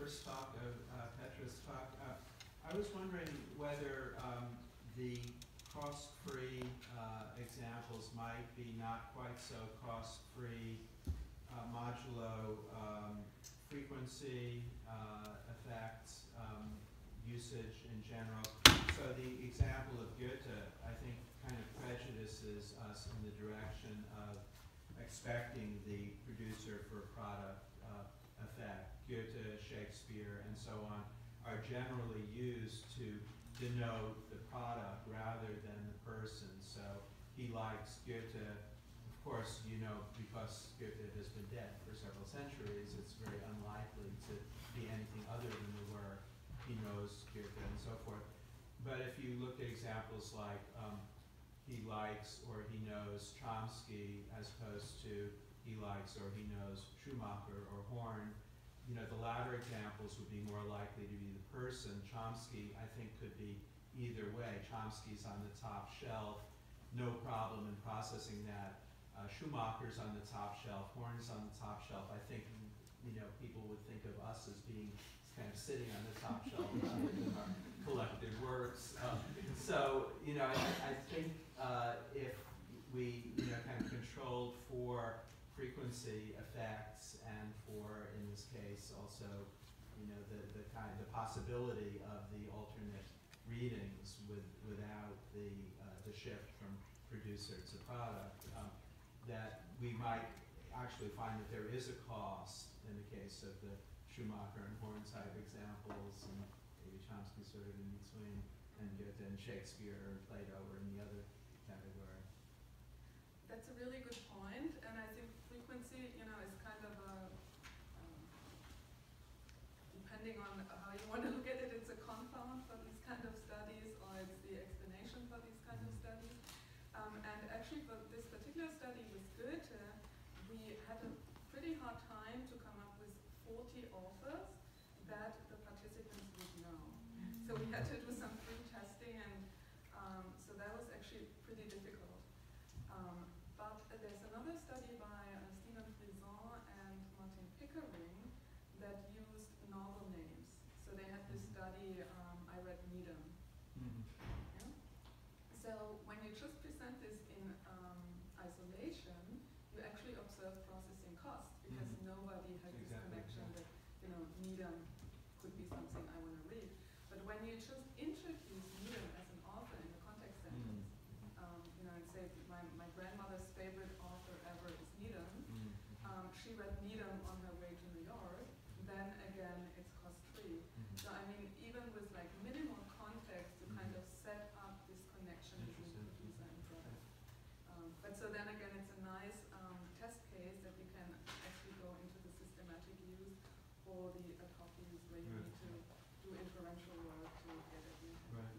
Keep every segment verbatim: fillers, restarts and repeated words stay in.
first talk of uh, Petra's talk. Uh, I was wondering whether um, the cost-free uh, examples might be not quite so cost-free uh, modulo um, frequency uh, effects, um, usage in general. So the example of Goethe, I think, kind of prejudices us in the direction of expecting the producer for product uh, effect. Goethe, Shakespeare, and so on are generally used to denote the product rather than the person. So he likes Goethe. Of course, you know, because Goethe has been dead for several centuries, it's very unlikely to be anything other than the work. He knows Goethe and so forth. But if you look at examples like um, he likes or he knows Chomsky as opposed to he likes or he knows Schumacher or Horn, you know, the latter examples would be more likely to be the person. Chomsky, I think, could be either way. Chomsky's on the top shelf, no problem in processing that. Uh, Schumacher's on the top shelf, Horn's on the top shelf. I think, you know, people would think of us as being kind of sitting on the top shelf in our collected works. Um, so, you know, I, I think uh, if we, you know, kind of controlled for frequency effects and for, in this case, also, you know, the, the kind the possibility of the alternate readings with, without the, uh, the shift from producer to product, um, that we might actually find that there is a cost in the case of the Schumacher and Horn type examples, and maybe Chomsky sort of in between, and Goethe and Shakespeare or Plato or in the other category. That's a really good point, and I think frequency, you know, is kind of a, um, depending on how you want to look at it, it's a confound for these kind of studies, or it's the explanation for these kind of studies. Um, and actually for this particular study with Goethe, we had a pretty hard time to come up with forty authors that the participants would know. So we had to do some free testing, and um, so that was actually pretty difficult. Um, but uh, there's another study by uh, Stephen Frison and Martin Pickering that used novel names. So they had this study, um, I read Needham. Mm-hmm. Yeah? So when you just present this in um, isolation, you actually observe processing cost, because mm-hmm. nobody has exactly. this connection that, you know, Needham could be something I want to read. But when you just introduce Needham as an author in the context sentence, mm-hmm. um, you know, and say my, my grandmother's favorite author ever is Needham, mm-hmm. um, she read Needham on her way to New York, then again it's cost-free. Mm-hmm. So I mean, even with like minimal context to mm-hmm. kind of set up this connection between producer and product. Um, but so then again, it's a nice um, test case that you can actually go into the systematic use or the ad hoc use where you right. need to do inferential work to get it in. Right.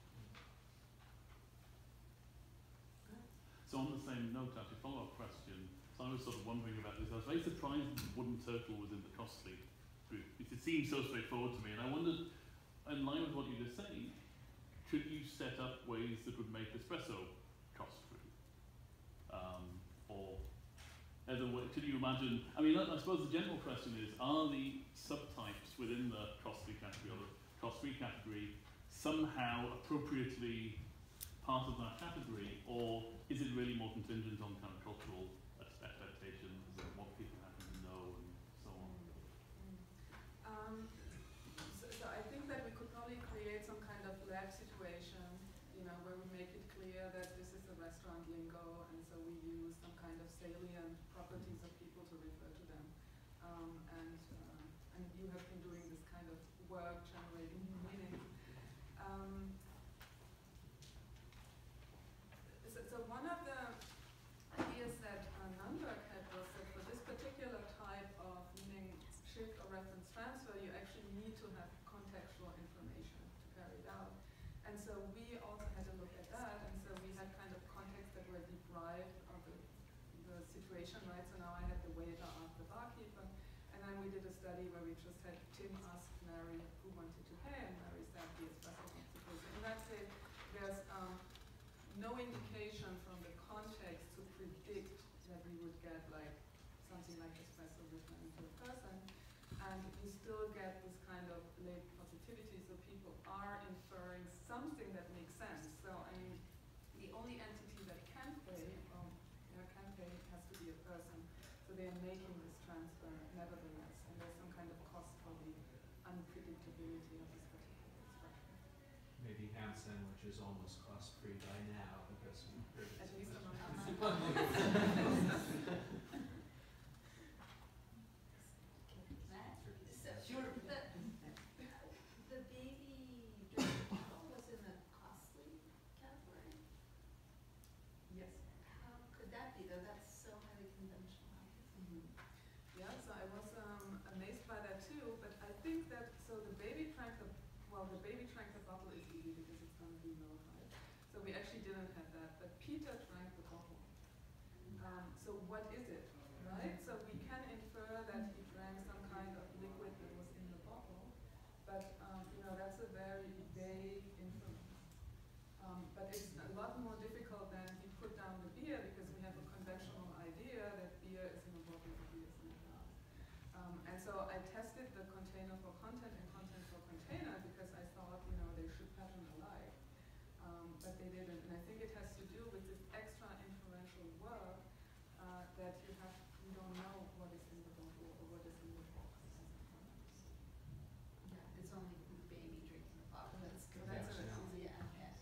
So on the same note, actually, follow-up question. So I was sort of wondering about this. I was very surprised that the wooden turtle was in the costly group. It seemed so straightforward to me, and I wondered, in line with what you were saying, could you set up ways that would make espresso cost-free? Um, or other way, could you imagine, I mean, I, I suppose the general question is, are the subtypes within the costly category or the cost-free category somehow appropriately part of that category, or is it really more contingent on kind of cultural expectations and what people happen to know and so on? Um, so, so I think that we could probably create some kind of lab situation, you know, where we make it clear that this is a restaurant lingo, and so we use some kind of salient properties of people to refer to them. Um, and, uh, and you have been doing this kind of work generating new meanings. Um, so, so one of the ideas that uh, Nunberg had was that for this particular type of meaning shift or reference transfer, you actually need to have contextual information to carry it out. And so we also had a look at that, and so we had kind of contexts that were deprived of the, the situation, right? So now I had the waiter ask the barkeeper, and then we did a study where we just had Tim ask Mary who wanted to pay, and Mary said the espresso consequence. In that case, there's um, no indication from the context to predict that we would get like something like espresso written into a person, and you still get this late positivity, so people are inferring something that makes sense. So I mean, the only entity that can pay, um, you know, can pay has to be a person. So they are making this transfer nevertheless, and there's some kind of cost for the unpredictability of this particular instruction. Maybe ham sandwich is almost cost-free by now because we heard it At so least much. among Uh-huh. Matt? So, Sure. The, the baby drink bottle was in the costly category. Yes. How could that be though? That's so highly conventional. Mhm. Yeah, so I was um, amazed by that too, but I think that, so the baby trank, the, well, the baby trank the bottle is easy because it's going to be notified. So we actually didn't have that, but Peter drank the bottle. Um, so what is it, right? So we can infer that he drank some kind of liquid that was in the bottle, but um, you know, that's a very vague inference. Um, but it's a lot more difficult than he put down the beer because we have a conventional idea that beer is in a bottle and beer is in a glass. Um, and so I tested the container for content and content for container because I thought, you know, they should pattern alike. Um, but they didn't. And I think it has to do with this extra inferential work uh, that you have, you don't know what is in the bottle or what is in the box. Yeah, it's only the baby drinking the bottle. That's So good. that's Yeah. a, Yeah, yeah.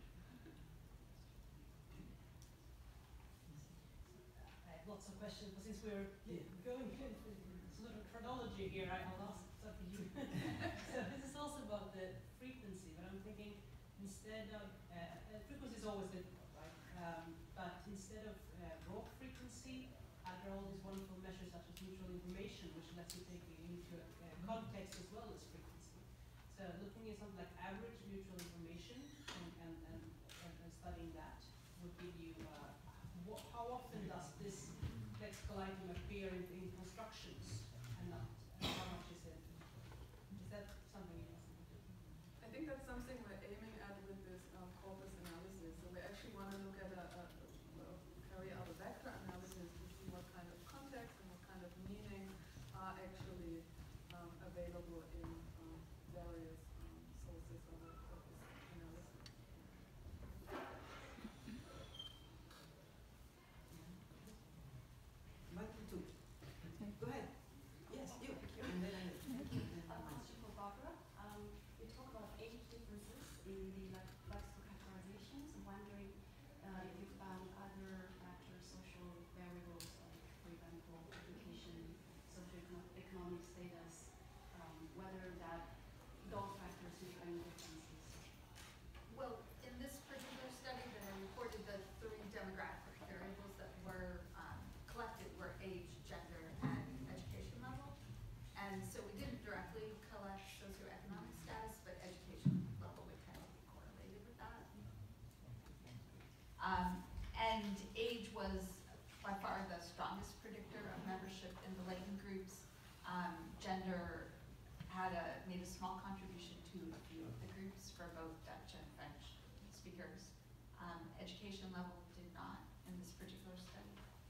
I have lots of questions, but since we're going in sort of chronology here, I- I'll ask something you. So this is also about the frequency, but I'm thinking instead of, uh, uh, frequency is always difficult, right? Um, but instead of uh, raw frequency, uh, there are all these wonderful measures such as mutual information, which lets you take it into uh, context as well as frequency. So looking at something like average mutual information and, and, and, and, and studying that would give you, uh, what, how often does this lexical item appear in, in constructions and not? And how much is it? Is that something you must do? I think that's something we're aiming at with this um, corpus analysis. So we actually want to look at a, a, a carry out a vector analysis to see what kind of context and what kind of meaning are actually um, available in um, various um, sources of a corpus analysis. Michael too. Go ahead. Yes, you. And then I. A question for Barbara. Um, you talk about age differences in the like lexical categorizations. I'm wondering uh, if you found other factors, social variables, like for example, education, socioeconomic status, um, whether that those factors make any differences. Well, in this particular study that I reported, the three demographic variables that were um, collected were age, gender, and education level. And so we didn't directly collect socioeconomic status, but education level would kind of be correlated with that. Um, and age was by far the strongest predictor of membership in the latent groups. Um, gender had a, made a small contribution to a few of the groups for both Dutch and French speakers. Um, education level did not in this particular study.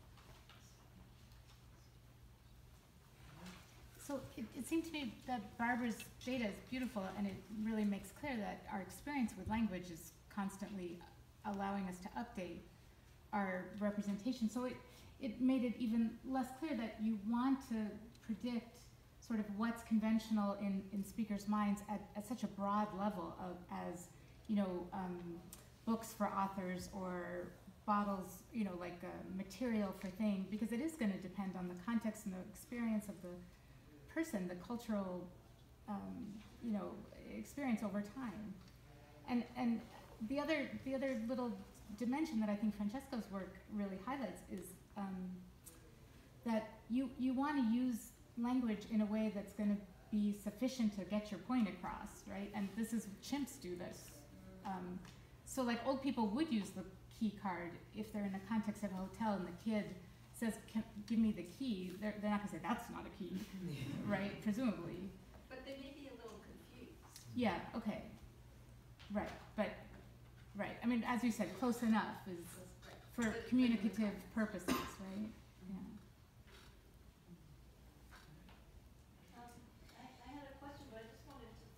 So it, it seemed to me that Barbara's data is beautiful, and it really makes clear that our experience with language is constantly allowing us to update our representation. So it, it made it even less clear that you want to predict sort of what's conventional in, in speakers' minds at, at such a broad level of as, you know, um, books for authors or bottles, you know, like a material for thing, because it is going to depend on the context and the experience of the person, the cultural, um, you know, experience over time. And and the other the other little dimension that I think Francesco's work really highlights is um, that you you want to use language in a way that's going to be sufficient to get your point across, right? And this is chimps do this. Um, so like old people would use the key card if they're in the context of a hotel and the kid says, Can, give me the key, they're, they're not going to say, that's not a key, right, presumably. But they may be a little confused. Yeah, okay, right, but, right, I mean, as you said, close enough is Right. for But- but- communicative purposes, right? Yeah. Um, I, I had a question, but I just wanted to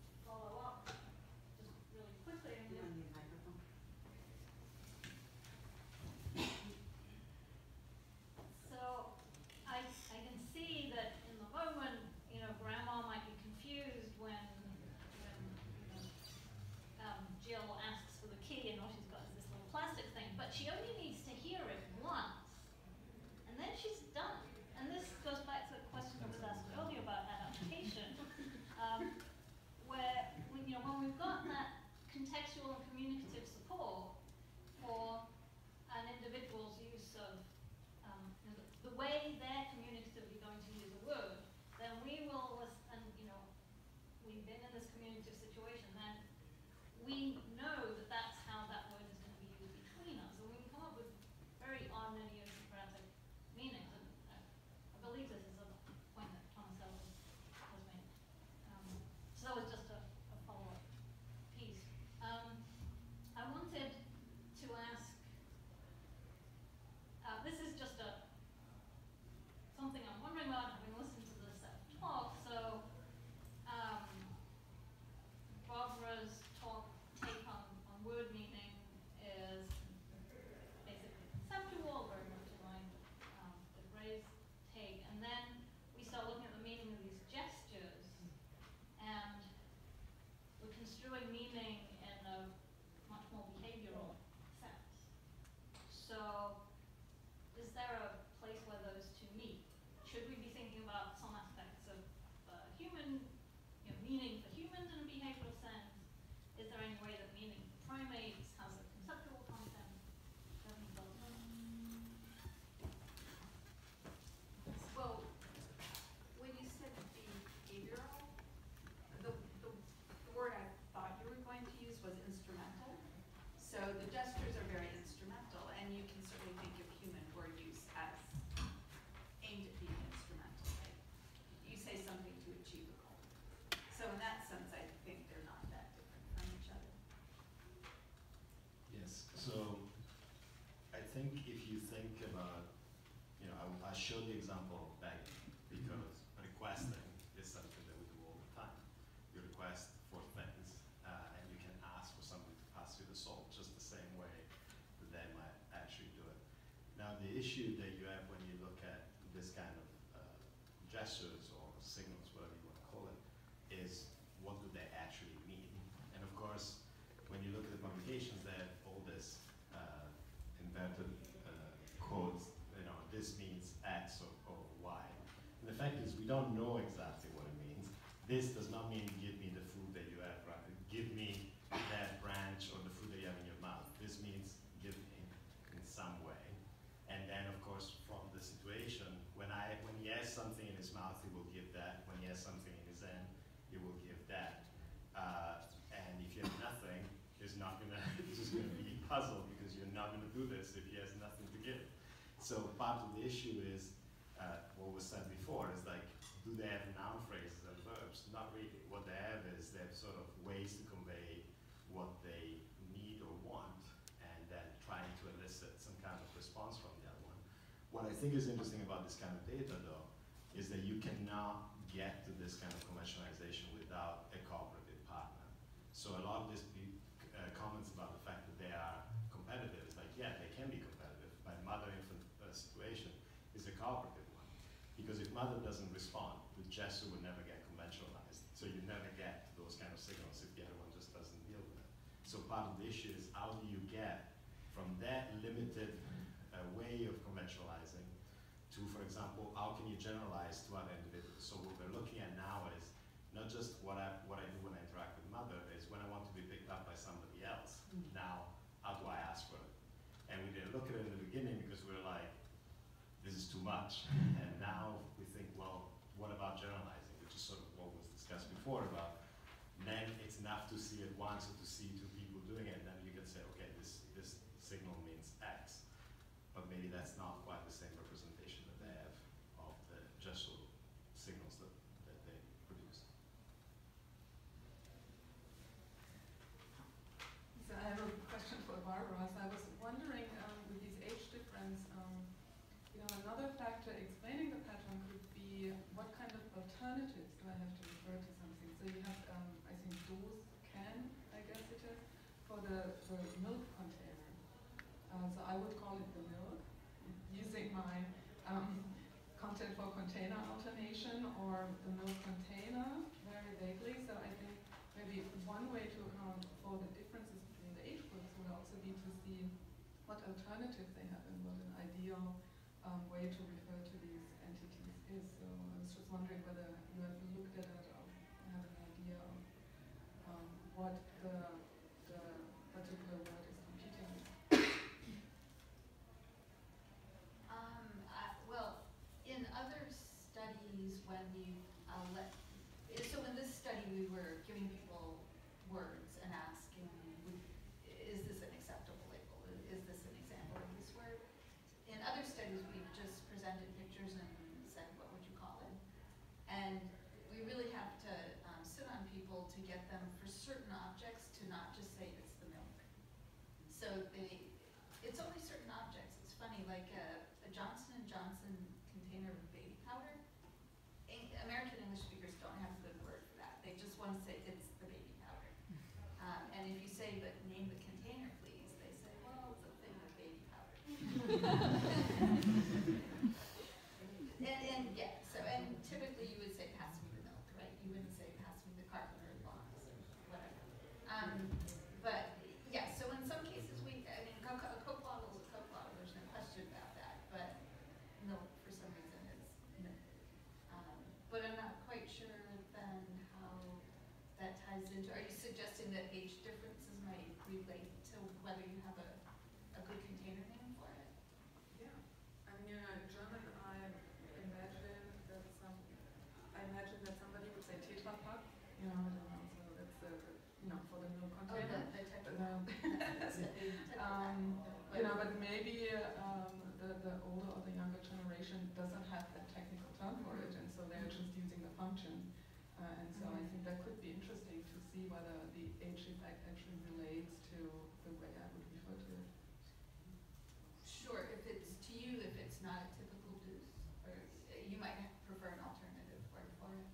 we know that that's how that word is going to be used between us, and we can come up with very odd and idiosyncratic meanings. And I, I believe this is a point that Thomas Ellis has made. Um, so that was just a, a follow-up piece. Um, I wanted to ask, uh, this is just a something I'm wondering about, having listened to this uh, talk. So, um, Barbara's talk take on, on word meaning is basically conceptual, very much in line with, um, with Ray's take. And then we start looking at the meaning of these gestures, and we're construing meaning in a much more behavioral sense. So, is there a place where those two meet? Should we be thinking about some aspects of uh, human, you know, meaning for humans in a behavioral sense? Is there any way that meaning for primates has a conceptual content? Do you have any thoughts on that? Well, when you said behavioral, the, the, the word I thought you were going to use was instrumental. So the gestures are very instrumental, and you can certainly think of human word use as aimed at being instrumental, right? You say something to achieve a goal. So in that sense, I think they're not that different from each other. Yes, so I think if you think about, you know, I, I showed the example of begging, because requesting is something that we do all the time. You request for things, uh, and you can ask for somebody to pass you the salt, just the same way that they might actually do it. Now, the issue that you have when you look at this kind of uh, gestures or signals, whatever you want to call it, is what do they actually mean? And of course, when you look at the publications, they have all this uh, inverted uh, codes, you know, this means X or, or Y. And the fact is, we don't know exactly what it means. This does not mean give me the food that you have, right? Give me that branch or the food that you have in your mouth. This means give me in some way. And then, of course, from the situation, when I when he has something in his mouth, he will give that. When he has something in his hand, he will give that. Uh, and if you have nothing, he's not gonna. He's just gonna be puzzled because you're not gonna do this if he has nothing to give. So part of the issue is uh, what was said before is like, do they have noun phrases and verbs? Not really. What they have is they have sort of ways to convey what they need or want, and then trying to elicit some kind of response from the other one. What I think is interesting about this kind of data, though, is that you cannot get to this kind of conventionalization without a cooperative partner. So a lot of these uh, comments about the fact that they are competitive is like, yeah, they can be competitive, but mother-infant uh, situation is a cooperative one. Because if mother doesn't respond, the gesture would never get conventionalized. So you never get those kind of signals if the other one just doesn't deal with it. So part of the issue is how do you get from that limited uh, way of conventionalizing to, for example, how can you generalize to other individuals? So what we're looking at now is not just what I, what I do when I interact with mother, is when I want to be picked up by somebody else. Mm-hmm. Now, how do I ask for it? And we didn't look at it in the beginning because we were like, this is too much. And now we think, well, what about generalizing, which is sort of what was discussed before about, then it's enough to see it once or to see two people doing it, and then you can say, okay, this, this signal means X. But maybe that's not quite the same representation that they have of the gestural signals that, that they produce. So I have a question for Barbara. So I was wondering, um, with these age difference, um, you know, another factor explaining the pattern could be what kind of alternatives do I have to refer to something. So you have, um, I think, dose can, I guess it is, for the, the milk container. Uh, so I would call it the milk, using my um, content for container alternation, or the milk container very vaguely. So I think maybe one way to account for the differences between the age groups would also be to see what alternatives they have and what an ideal um, way to refer to these entities is. So I was just wondering whether you have looked at it or have an idea of um, what the, the particular word is competing with. Um, uh, well, in other studies, when we uh, let, so in this study we were giving people words and asking presented pictures and said, what would you call it? And we really have to um, sit on people to get them for certain objects to not just say it's the milk. So they, it's only certain objects. It's funny, like a, a Johnson and Johnson container of baby powder. Eng- American English speakers don't have a good word for that. They just want to say it's the baby powder. Um, and if you say, but name the container, please, they say, well, it's a thing of baby powder. and, and yeah, so and typically you would say, pass me the milk, right? You wouldn't say, pass me the carpenter box or whatever. Um, but yeah, so in some cases we, I mean, Coke, a Coke bottle is a Coke bottle. There's no question about that. But milk, for some reason, is milk. Um, but I'm not quite sure then how that ties into. Are you suggesting that age differences might relate to whether you have a, a good container name for it? Yeah, I mean, you know, in German, I imagine that some, I imagine that somebody would say Tetra Pak, you know, I don't know, so that's the, you know, for the milk Oh, container. the, the Tetra Um, That's it. Um, you know, but maybe um, the, the older or the younger generation doesn't have that technical term for it, and so they're just using the function. Uh, and so I think that could be interesting to see whether the age effect actually relates to the way I would refer to it. Sure, if it's to you, if it's not a typical deuce, or uh, you might ha- prefer an alternative word for it.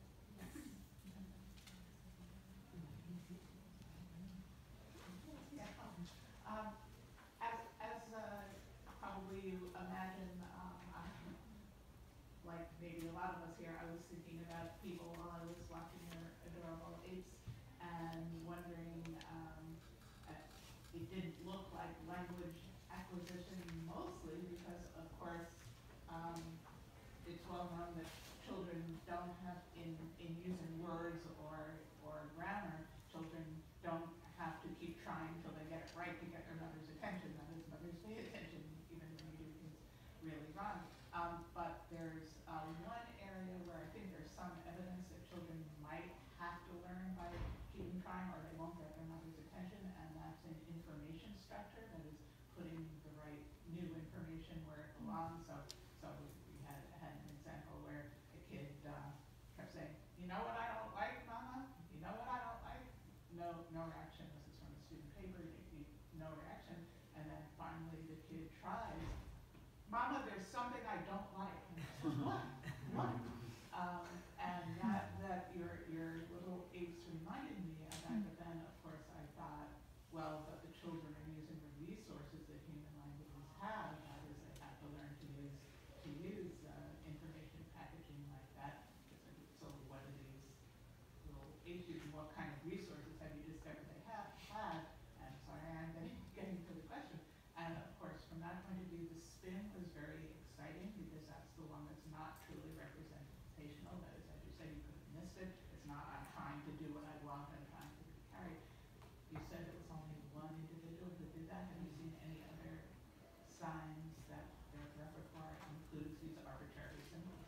Um, as, as uh, probably you imagine, um, I, like maybe a lot of us here, I was thinking about people while I was watching your adorable apes and wondering, um, uh, it didn't look like language acquisition mostly because, of course, um, it's well known that children don't have, in, in using words or, or grammar, children don't have to keep trying till they get it right to get their mother's attention. That is, mothers pay attention even when you do things really wrong. Um, but there's uh, one area where I think there's some evidence that children might have to learn by keeping trying or they won't get their mother's attention, and that's in information structure, that is putting the right new information where it belongs. So, so we had, had an example where a kid uh, kept saying, you know what I don't like, Mama? You know what I don't like? No, no reaction. This is from a student paper. No reaction. And then finally the kid tries, Mama, there's something I don't like. And I said, what? What? Um, and that, that your, your little apes reminded me of that. But then, of course, I thought, well, but the children are using the resources that human languages have. That is, they have to learn to use, to use uh, information packaging like that. So what are these little apes using? What kind of resources have you discovered they have had? And sorry, I'm getting, getting to the question. And of course, from that point of view, the spin was very exciting because that's the one that's not truly representational. That is, as you said, you could have missed it. It's not, I'm trying to do what I want, I'm trying to carry. You said it was only one individual who did that. Have you seen any other signs that their repertoire includes these arbitrary symbols?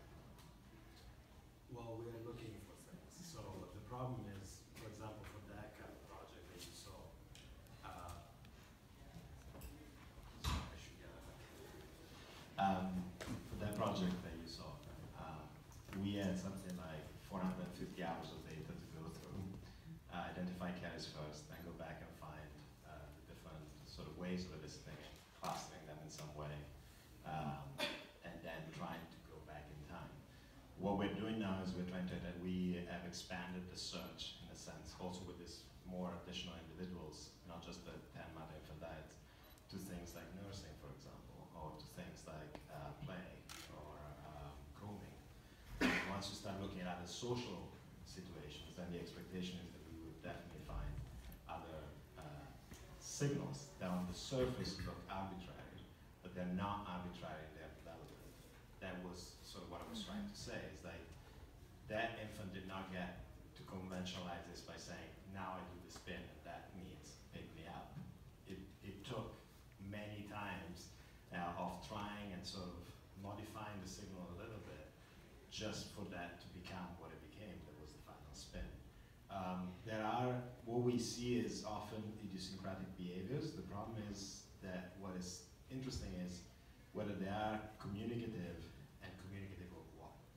Well, we are looking for things. So the problem is, for example, for that kind of project that you saw, uh, I should get it. Um, for that project that you saw, uh, we had something like four hundred fifty hours of data to go through, uh, identify carriers first, then go back and find uh, the different sort of ways of eliciting, clustering them in some way, um, and then trying to go back in time. What we're doing now is we're trying to, that we have expanded the search in a sense, also with this more additional individuals, not just the ten mother infant diets, to things like nursing, for example, or to things like uh, play or um, grooming. And once you start looking at other social situations, then the expectation is that we would definitely find other uh, signals that on the surface look arbitrary, but they're not arbitrary in their development. That was sort of what I was trying to say, is like, that infant did not get to conventionalize this by saying, now I do the spin and that means pick me up. It, it took many times uh, of trying and sort of modifying the signal a little bit just for that to become what it became, that was the final spin. Um, there are, what we see is often idiosyncratic behaviors. The problem is that what is interesting is whether they are communicative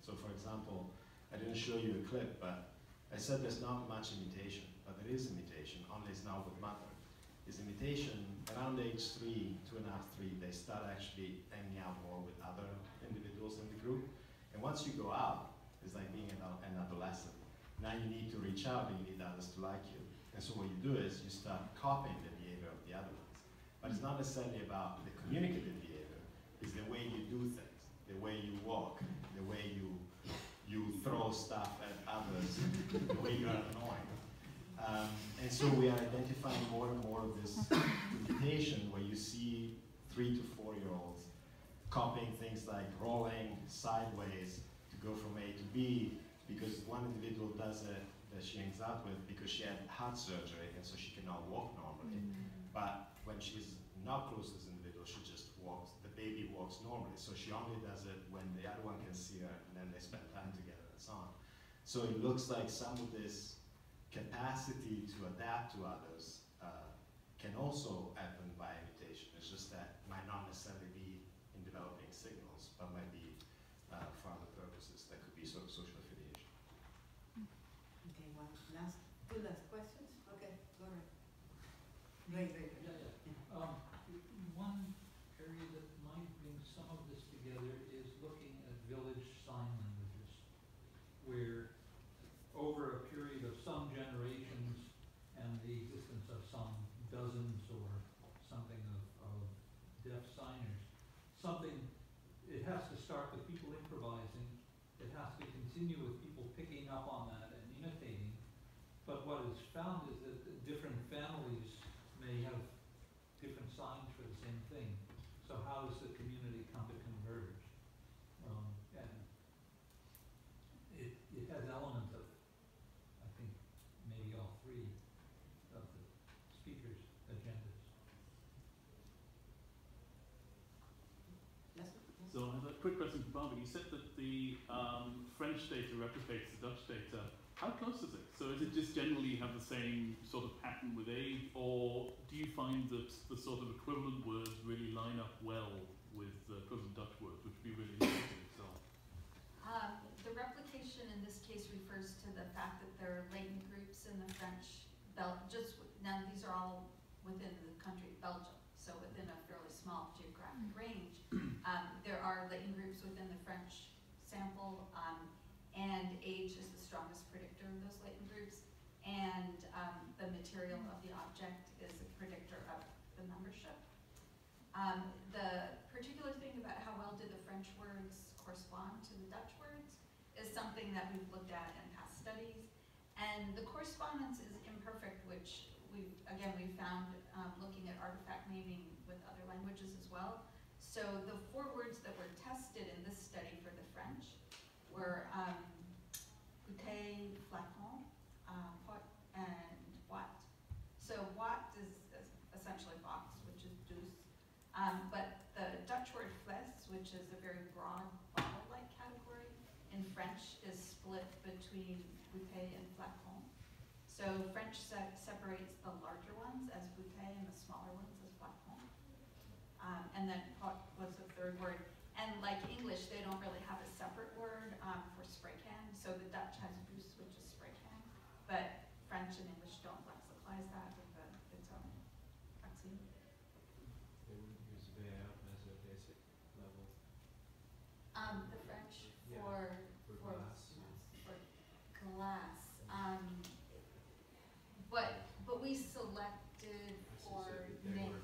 So for example, I didn't show you a clip, but I said there's not much imitation, but there is imitation, only it's now with mother. Is imitation, around age three, two and a half, three, they start actually hanging out more with other individuals in the group. And once you go out, it's like being an, an adolescent. Now you need to reach out and you need others to like you. And so what you do is you start copying the behavior of the other ones. But it's not necessarily about the communicative behavior, it's the way you do things, the way you walk, the way you you throw stuff at others, the way you are annoying. Um, and so we are identifying more and more of this imitation where you see three to four year olds copying things like rolling sideways to go from A to B, because one individual does it that she hangs out with because she had heart surgery and so she cannot walk normally. Mm-hmm. But when she's not close to this individual, she just walks, the baby walks normally. So she only does it when the other one can see her and then they spend time together and so on. So it looks like some of this capacity to adapt to others uh, can also happen by imitation. It's just that might not necessarily be in developing signals, but might be uh, for other purposes. That could be sort of social affiliation. Okay, one last, two last questions? Okay, go ahead. Very, very good. Yeah, yeah. Um, one area that might bring some of this together is looking at village sign languages, where over a period of some generations and the existence of some dozens or something of, of deaf signers, something, it has to start with people improvising, it has to continue with people picking up on that and imitating, but what is found is that the different families may have different signs for the same thing. So how does the community come to converge? Um, and it, it has elements of, I think, maybe all three of the speakers' agendas. Yes, yes. So I have a quick question for Barbara. You said that the um, French data replicates the Dutch data. How close is it? So is it just generally have the same sort of pattern with age, or do you find that the sort of equivalent words really line up well with the equivalent Dutch words, which would be really interesting itself? Um, the replication in this case refers to the fact that there are latent groups in the French Bel just now these are all within the country of Belgium, so within a fairly small geographic range. Um, there are latent groups within the French sample, um, and age is the strongest predictor of those latent groups, and um, the material of the object is a predictor of the membership. Um, the particular thing about how well did the French words correspond to the Dutch words is something that we've looked at in past studies, and the correspondence is imperfect, which we've, again, we found um, looking at artifact naming with other languages as well. So the four words that were tested in this study for the French were um, bouteille, flacon, uh, pot, and boîte. So boîte is, is essentially box, which is douce. Um, but the Dutch word fles, which is a very broad bottle-like category, in French is split between bouteille and flacon. So French se separates the larger ones as bouteille and the smaller ones as flacon. Um, and then pot was the third word. And like English, they don't really have a separate word um, for spray can. So the Dutch has bousse, which is spray can, but French and English don't lexialize that with the, its own vaccine. They wouldn't use verre as a basic level. Um, the French Yeah, for for for glass. for glass. Um, but but we selected I for suspected they name. were